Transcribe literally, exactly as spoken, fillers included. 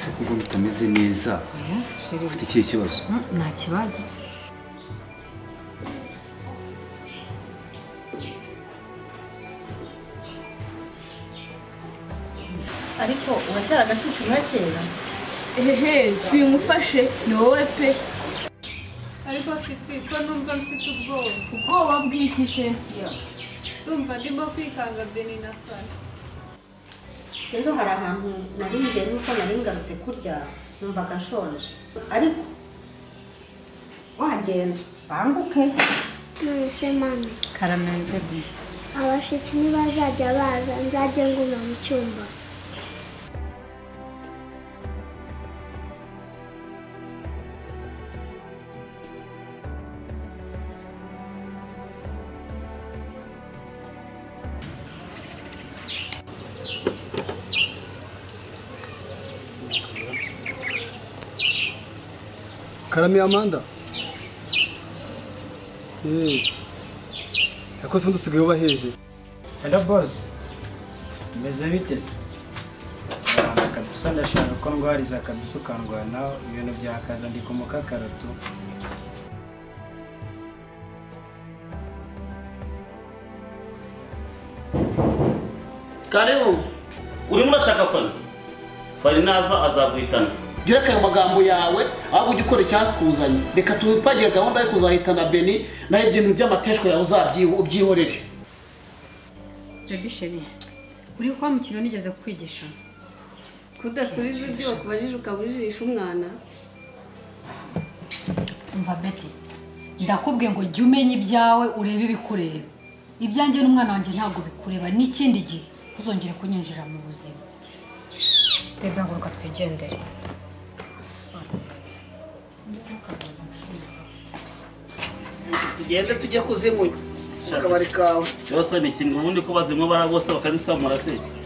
ese kuko bitameze neza ufite ikihe kibazo? Nta kibazo. Ariko uracyari agacucu nka kera. Ehe, simufashe ni wowe pe. Ariko Fifi ko numva mfite ubwoba. Ubwoba bw'iki Cynthia? Ndumva ndimo kwikanga Beni na Sara. Rero hari ahantu nari ngiye nuko nari ngarutse kurya numvaga nshonje. Ariko wagenda banguke. Nonese mami. Caramel baby. Abashitsi ntibazajya baza nzajya nguma mu cyumba. Karame Amanda. Eh. Yakoze undi usigaye uba hehe? Hello boss. Meze bitese. Kabisa ndashaka ko ndwariza kabisa ukandwana ibintu byakaza ndi kumuka karoto. Karibu. Urimo urashaka fani? Fani naza azaguhitana. Gira kayo magambo yawe aho ujye ukora icyakuzanye. Reka tupagire gahunda yo kuzahitana Beni na ibintu by'amateshwa yawe uzabyihorere. Baby Sheri. Uri kwa mukino nigeze kukwigisha. Kudasubiza ibyo bakubajije ukaburisha umwana. Umva Betty. Ndakubwiye ngo jya umenya ibyawe urebe ibikureba. Ibyanjye n'umwana wanjye ntabwo bikureba n'ikindi gihe uzongere kunyinjira mu buzima. Bebe haguruka twigendere. Tugende tujye kuzimunya. Akabari kawe. Cyose ni kimwe ubundi ko bazimwe bara bose bakanisamura se.